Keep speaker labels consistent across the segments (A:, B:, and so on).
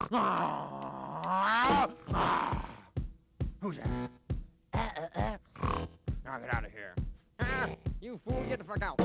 A: Who's that? Now get out of here. You fool, get the fuck out.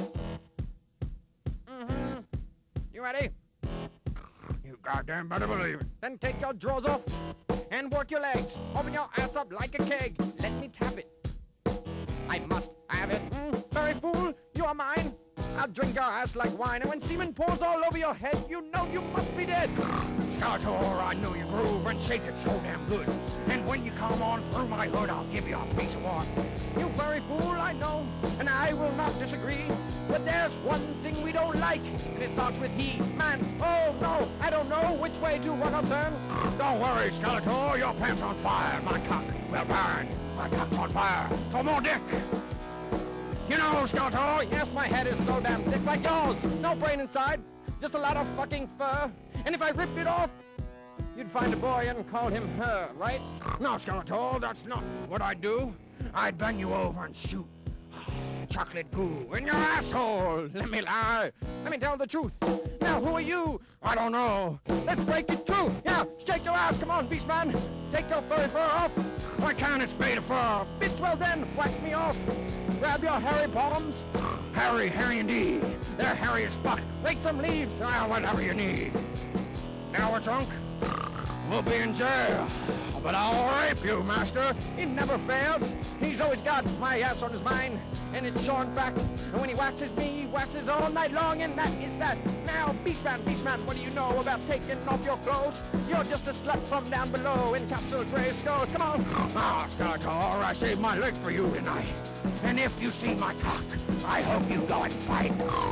A: You ready? You goddamn better believe it. Then take your drawers off and work your legs. Open your ass up like a keg. Let me tap it. I must have it. Very fool, you are mine. I'll drink your ass like wine, and when semen pours all over your head, you know you must be dead. Skeletor, I know you groove and shake it so damn good. And when you come on through my hood, I'll give you a piece of work. You very fool, I know, and I will not disagree. But there's one thing we don't like, and it starts with he. Man, oh no, I don't know which way to run or turn. Don't worry, Skeletor, your pants on fire. My cock will burn. My cock's on fire. For more dick. You know, Skeletor, yes, my head is so damn thick like yours. No brain inside, just a lot of fucking fur. And if I ripped it off, you'd find a boy and call him her, right? No, Skeletor, that's not what I'd do. I'd bend you over and shoot chocolate goo in your asshole. Let me lie. Let me tell the truth. Now, who are you? I don't know. Let's break it true. Yeah, shake your ass. Come on, Beastman. Take your furry fur off. Why can't it made of fur? Bitch, well then, whack me off. Grab your hairy palms. Hairy indeed. They're hairy as fuck. Rake some leaves. Whatever you need. Now we're drunk. We'll be in jail. But I'll rape you, master. He never fails. He's always got my ass on his mind. And it's sure in fact. And when he waxes me, he waxes all night long. And that is that. Now, Beastman, what do you know about taking off your clothes? You're just a slut from down below in Castle Grayskull. Come on. Skeletor, I saved my legs for you tonight. And if you see my cock, I hope you go and fight.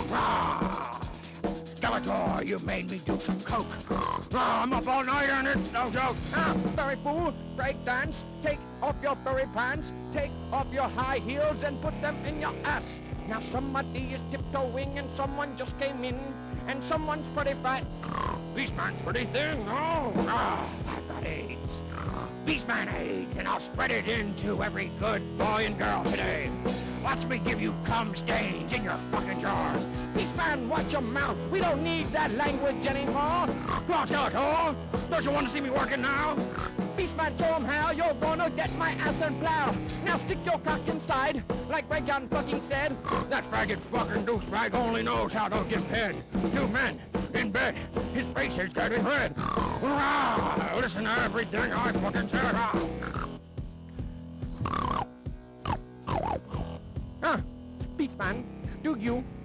A: Skeletor, you made me do some coke. I'm up all night and it's no joke. Furry fool, break dance. Take off your furry pants. Take off your high heels and put them in your ass. Now somebody is tiptoeing and someone just came in. And someone's pretty fat. Beastman's pretty thin. Oh, I've got AIDS. Beastman AIDS, and I'll spread it into every good boy and girl today. Watch me give you cum stains in your fucking drawers. Beastman, watch your mouth. We don't need that language anymore. Come on, Skeletor. Don't you want to see me working now? Beastman, show him how you're gonna get my ass and plow. Now stick your cock inside, like Reagan fucking said. That faggot fucking douchebag only knows how to give head. Two men in bed, his face is getting red. Listen to everything I fucking said. Beastman, do you